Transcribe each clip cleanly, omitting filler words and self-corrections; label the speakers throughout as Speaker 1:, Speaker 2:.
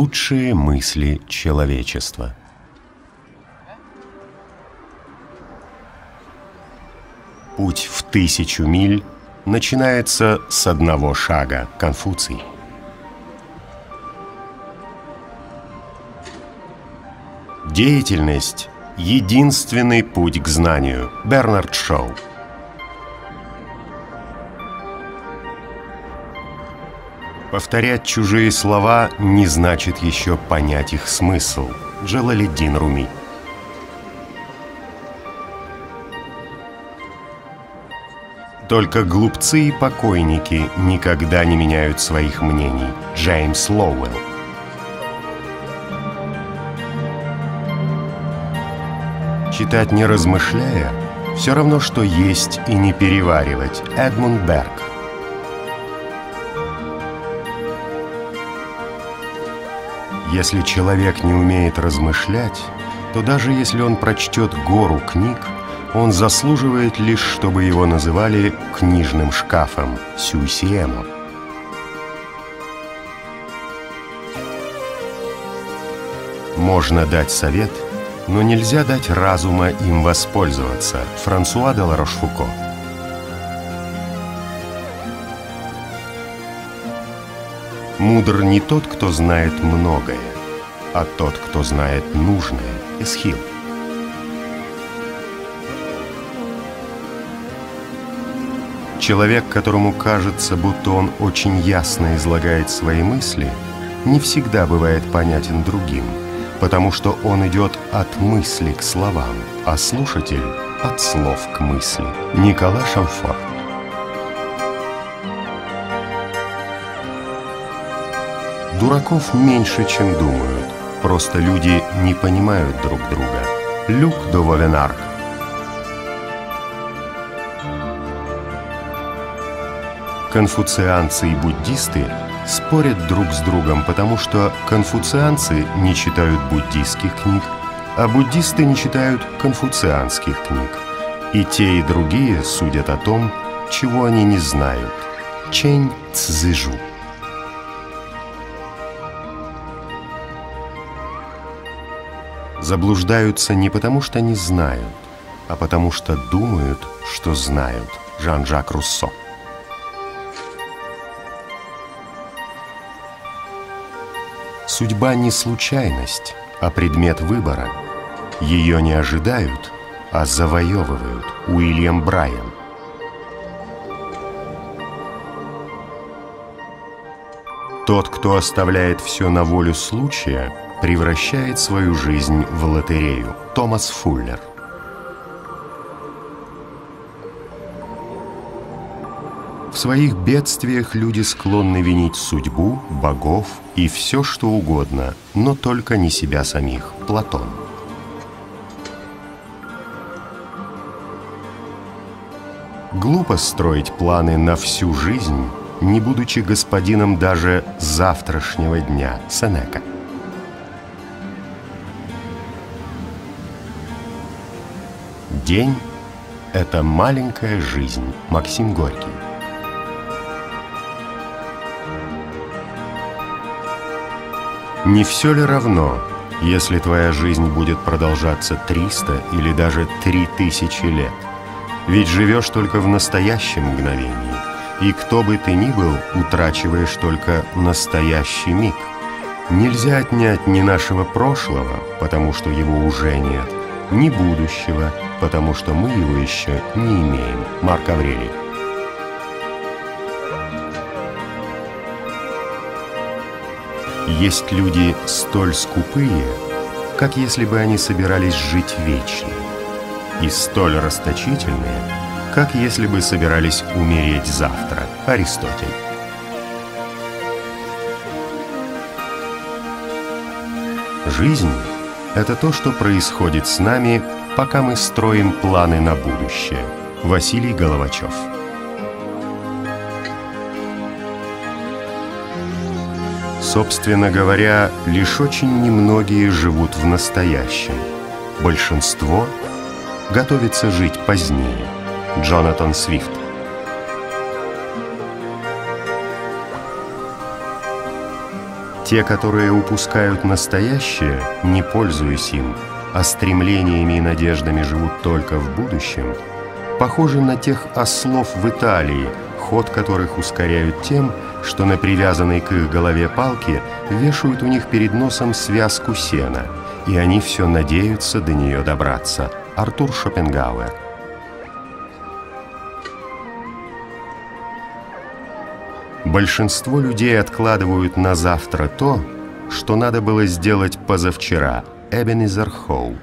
Speaker 1: Лучшие мысли человечества. Путь в 1000 миль начинается с одного шага. Конфуций. Деятельность – единственный путь к знанию. Бернард Шоу. Повторять чужие слова не значит еще понять их смысл. Джалалиддин Руми. Только глупцы и покойники никогда не меняют своих мнений. Джеймс Лоуэлл. Читать не размышляя – все равно, что есть и не переваривать. Эдмунд Берг. Если человек не умеет размышлять, то даже если он прочтет гору книг, он заслуживает лишь, чтобы его называли книжным шкафом. Сюсиэмо. Можно дать совет, но нельзя дать разума им воспользоваться. Франсуа де ла Рошфуко. Мудр не тот, кто знает многое, а тот, кто знает нужное. Эсхил. Человек, которому кажется, будто он очень ясно излагает свои мысли, не всегда бывает понятен другим, потому что он идет от мысли к словам, а слушатель – от слов к мысли. Никола Шамфор. Дураков меньше, чем думают. Просто люди не понимают друг друга. Люк де Вовенарк. Конфуцианцы и буддисты спорят друг с другом, потому что конфуцианцы не читают буддистских книг, а буддисты не читают конфуцианских книг. И те, и другие судят о том, чего они не знают. Чэнь Цзэжу. Заблуждаются не потому, что не знают, а потому что думают, что знают. Жан-Жак Руссо. Судьба не случайность, а предмет выбора. Ее не ожидают, а завоевывают. Уильям Брайан. Тот, кто оставляет все на волю случая, превращает свою жизнь в лотерею. Томас Фуллер. В своих бедствиях люди склонны винить судьбу, богов и все, что угодно, но только не себя самих. Платон. Глупо строить планы на всю жизнь, не будучи господином даже завтрашнего дня. Сенека. День – это маленькая жизнь. Максим Горький. Не все ли равно, если твоя жизнь будет продолжаться 300 или даже 3000 лет? Ведь живешь только в настоящем мгновении, и кто бы ты ни был, утрачиваешь только настоящий миг. Нельзя отнять ни нашего прошлого, потому что его уже нет, ни будущего, потому что мы его еще не имеем. Марк Аврелий. Есть люди столь скупые, как если бы они собирались жить вечно, и столь расточительные, как если бы собирались умереть завтра. Аристотель. Жизнь – это то, что происходит с нами, пока мы строим планы на будущее. Василий Головачев. Собственно говоря, лишь очень немногие живут в настоящем. Большинство готовится жить позднее. Джонатан Свифт. Те, которые упускают настоящее, не пользуясь им, а стремлениями и надеждами живут только в будущем, похожи на тех ослов в Италии, ход которых ускоряют тем, что на привязанной к их голове палке вешают у них перед носом связку сена, и они все надеются до нее добраться. Артур Шопенгауэр. Большинство людей откладывают на завтра то, что надо было сделать позавчера. Эбенезер Хоу.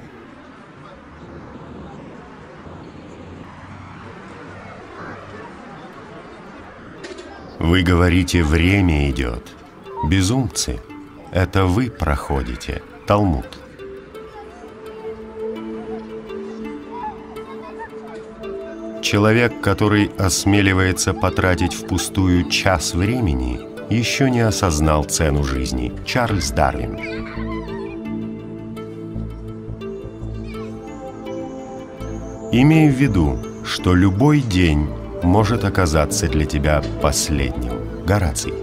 Speaker 1: Вы говорите, время идет. Безумцы, это вы проходите. Талмуд. Человек, который осмеливается потратить впустую час времени, еще не осознал цену жизни. Чарльз Дарвин. Имей в виду, что любой день может оказаться для тебя последним. Гораций.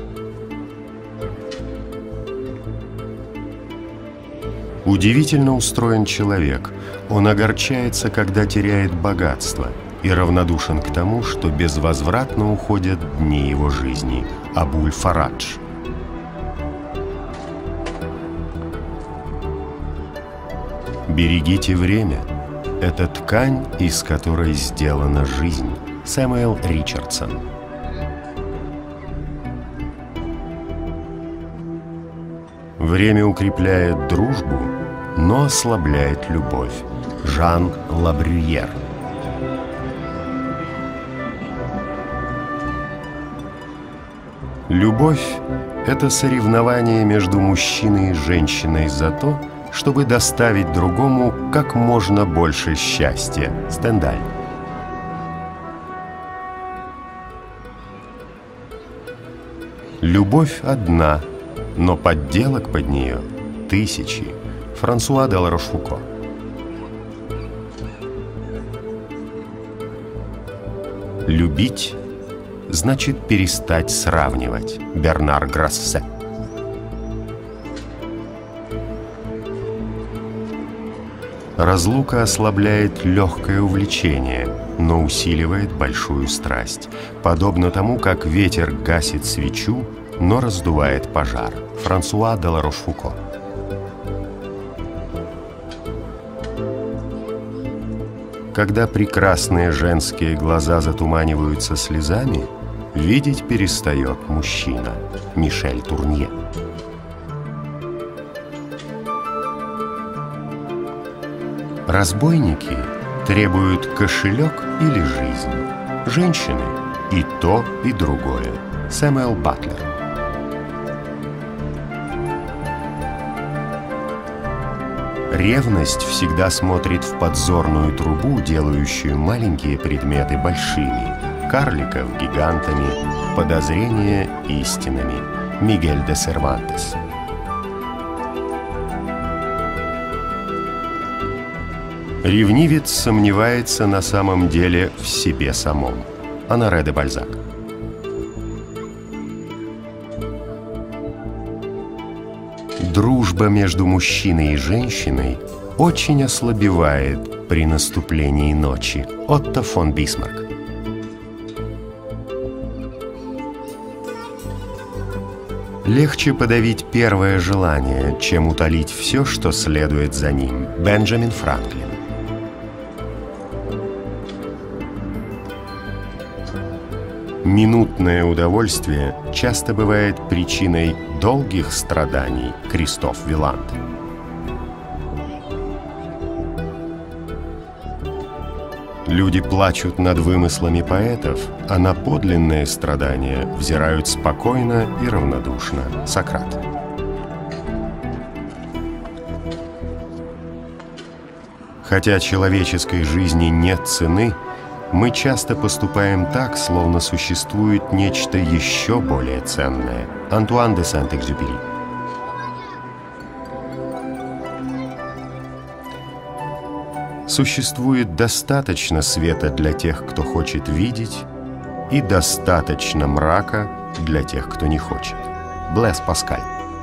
Speaker 1: Удивительно устроен человек. Он огорчается, когда теряет богатство, и равнодушен к тому, что безвозвратно уходят дни его жизни. Абуль-Фарадж. Берегите время. Это ткань, из которой сделана жизнь. Сэмюэл Ричардсон. Время укрепляет дружбу, но ослабляет любовь. Жан Лабрюер. Любовь – это соревнование между мужчиной и женщиной за то, чтобы доставить другому как можно больше счастья. Стендаль. Любовь одна, но подделок под нее тысячи. Франсуа де ла Рошфуко. Любить значит перестать сравнивать. Бернар Грассе. Разлука ослабляет легкое увлечение, но усиливает большую страсть, подобно тому, как ветер гасит свечу, но раздувает пожар. Франсуа де ла Рошфуко. Когда прекрасные женские глаза затуманиваются слезами, видеть перестает мужчина. Мишель Турнье. Разбойники требуют кошелек или жизнь. Женщины – и то, и другое. Сэмюэл Батлер. Ревность всегда смотрит в подзорную трубу, делающую маленькие предметы большими, карликов гигантами, подозрения истинами. Мигель де Сервантес. Ревнивец сомневается на самом деле в себе самом. Оноре де Бальзак. Дружба между мужчиной и женщиной очень ослабевает при наступлении ночи. Отто фон Бисмарк. Легче подавить первое желание, чем утолить все, что следует за ним. Бенджамин Франклин. Минутное удовольствие часто бывает причиной долгих страданий. Кристоф Виланд. Люди плачут над вымыслами поэтов, а на подлинные страдания взирают спокойно и равнодушно. Сократ. Хотя человеческой жизни нет цены, мы часто поступаем так, словно существует нечто еще более ценное. Антуан де Сент-Экзюпери. Существует достаточно света для тех, кто хочет видеть, и достаточно мрака для тех, кто не хочет. Блэс Паскаль.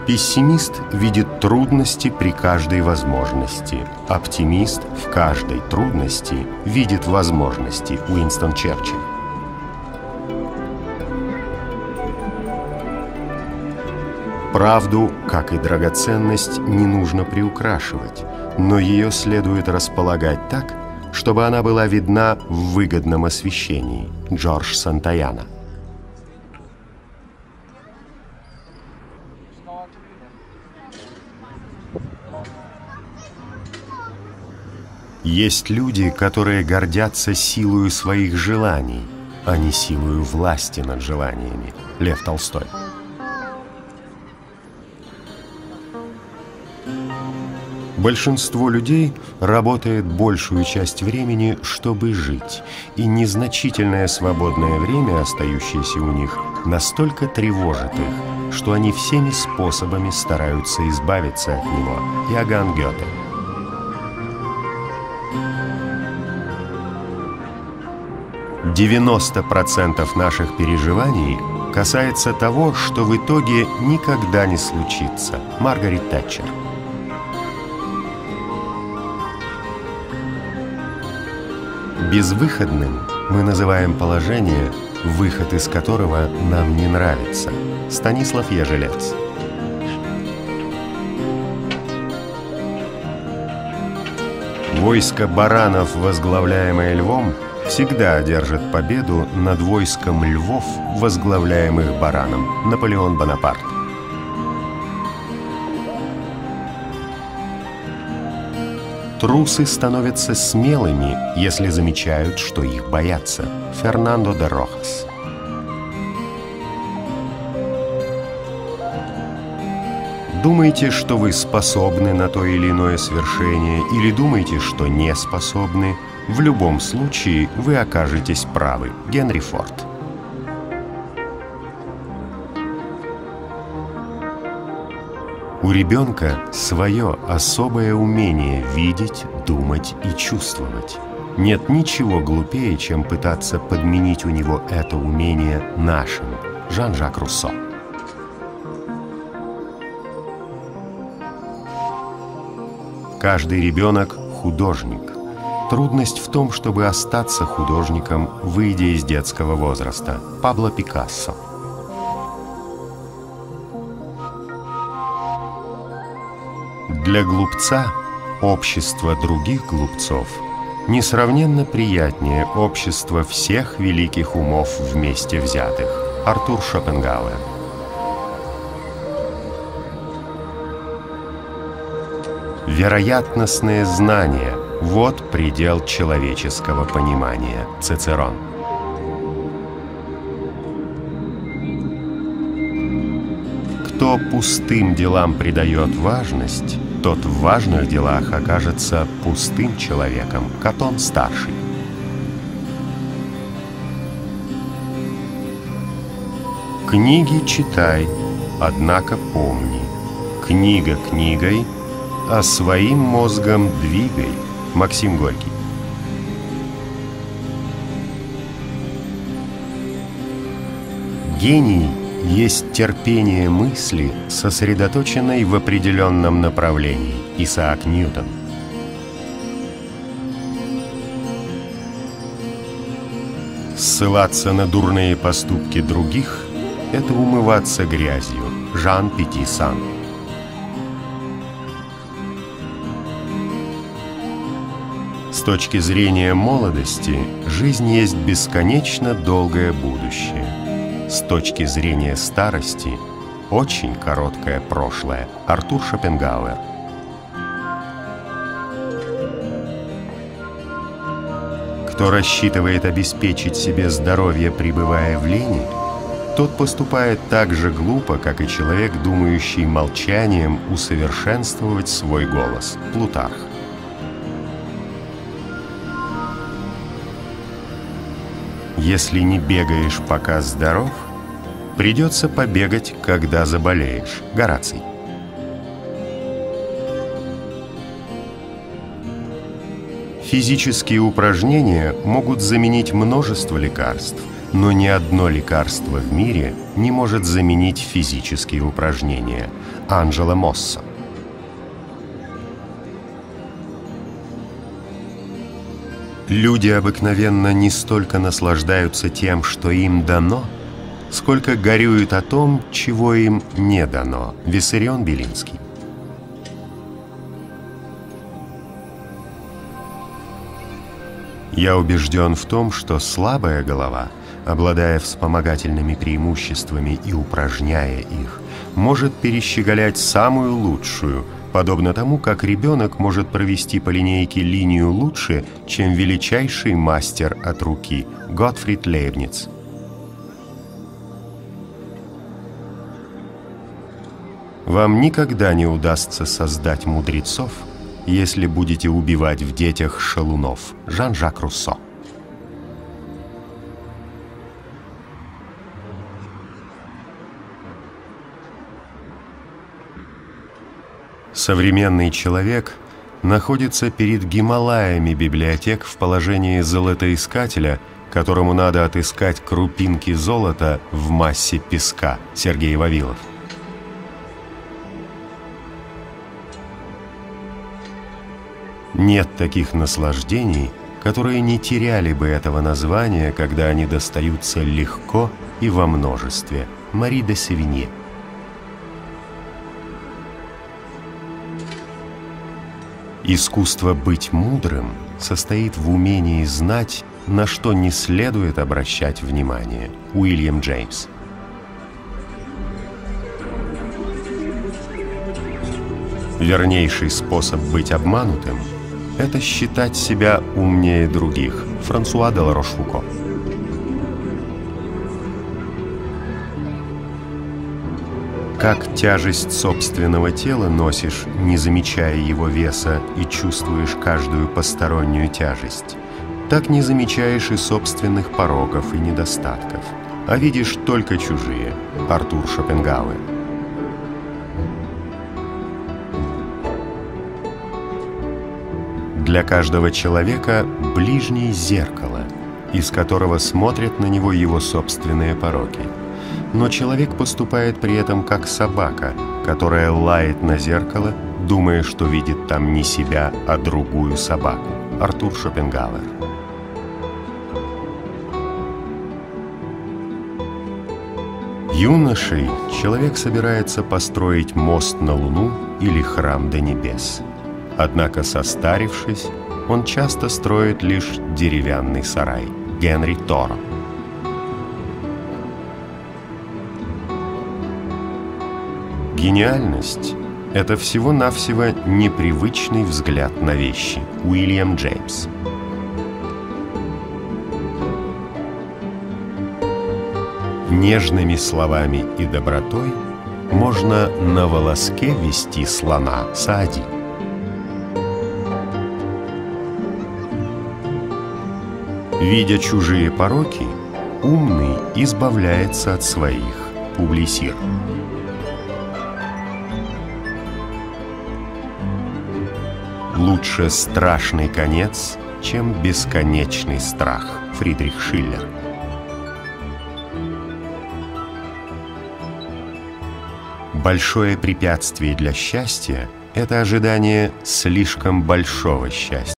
Speaker 1: Пессимист видит трудности при каждой возможности. Оптимист в каждой трудности видит возможности. Уинстон Черчилль. Правду, как и драгоценность, не нужно приукрашивать, но ее следует располагать так, чтобы она была видна в выгодном освещении. Джордж Сантаяна. Есть люди, которые гордятся силою своих желаний, а не силою власти над желаниями. Лев Толстой. Большинство людей работает большую часть времени, чтобы жить, и незначительное свободное время, остающееся у них, настолько тревожит их, что они всеми способами стараются избавиться от него. Иоганн Гёте. %90 наших переживаний касается того, что в итоге никогда не случится. Маргарет Тэтчер. Безвыходным мы называем положение, выход из которого нам не нравится. Станислав Ежелец. Войско баранов, возглавляемое львом, всегда одержит победу над войском львов, возглавляемых бараном. Наполеон Бонапарт. Трусы становятся смелыми, если замечают, что их боятся. Фернандо де Рохас. Думаете, что вы способны на то или иное свершение, или думаете, что не способны, в любом случае вы окажетесь правы. Генри Форд. У ребенка свое особое умение видеть, думать и чувствовать. Нет ничего глупее, чем пытаться подменить у него это умение нашим. Жан-Жак Руссо. Каждый ребенок – художник. Трудность в том, чтобы остаться художником, выйдя из детского возраста. Пабло Пикассо. Для глупца общество других глупцов несравненно приятнее общества всех великих умов вместе взятых. Артур Шопенгауэр. Вероятностное знание – вот предел человеческого понимания. Цицерон. Кто пустым делам придает важность, тот в важных делах окажется пустым человеком. Катон Старший. Книги читай, однако помни. Книга книгой, а своим мозгом двигай. Максим Горький. Гений есть терпение мысли, сосредоточенной в определенном направлении. Исаак Ньютон. Ссылаться на дурные поступки других – это умываться грязью. Жан Пети-Сан. С точки зрения молодости, жизнь есть бесконечно долгое будущее. С точки зрения старости, очень короткое прошлое. Артур Шопенгауэр. Кто рассчитывает обеспечить себе здоровье, пребывая в лени, тот поступает так же глупо, как и человек, думающий молчанием усовершенствовать свой голос. Плутарх. Если не бегаешь, пока здоров, придется побегать, когда заболеешь. Гораций. Физические упражнения могут заменить множество лекарств, Но ни одно лекарство в мире не может заменить физические упражнения. Анджело Моссо. Люди обыкновенно не столько наслаждаются тем, что им дано, сколько горюют о том, чего им не дано. Виссарион Белинский. Я убежден в том, что слабая голова, обладая вспомогательными преимуществами и упражняя их, может перещеголять самую лучшую, подобно тому, как ребенок может провести по линейке линию лучше, чем величайший мастер от руки Готфрид Лейбниц. Вам никогда не удастся создать мудрецов, если будете убивать в детях шалунов. Жан-Жак Руссо. Современный человек находится перед Гималаями библиотек в положении золотоискателя, которому надо отыскать крупинки золота в массе песка. Сергей Вавилов. Нет таких наслаждений, которые не теряли бы этого названия, когда они достаются легко и во множестве. Мари де Севинье. Искусство быть мудрым состоит в умении знать, на что не следует обращать внимание. Уильям Джеймс. Вернейший способ быть обманутым – это считать себя умнее других. Франсуа де ла Рошфуко. Как тяжесть собственного тела носишь, не замечая его веса, и чувствуешь каждую постороннюю тяжесть, так не замечаешь и собственных пороков и недостатков, а видишь только чужие. Артур Шопенгауэр. Для каждого человека ближний зеркало, из которого смотрят на него его собственные пороки. Но человек поступает при этом как собака, которая лает на зеркало, думая, что видит там не себя, а другую собаку. Артур Шопенгауэр. Юношей человек собирается построить мост на Луну или храм до небес. Однако, состарившись, он часто строит лишь деревянный сарай. Генри Торо. Гениальность – это всего-навсего непривычный взгляд на вещи. Уильям Джеймс. Нежными словами и добротой можно на волоске вести слона. Саади. Видя чужие пороки, умный избавляется от своих. Публисир. Лучше страшный конец, чем бесконечный страх. Фридрих Шиллер. Большое препятствие для счастья – это ожидание слишком большого счастья.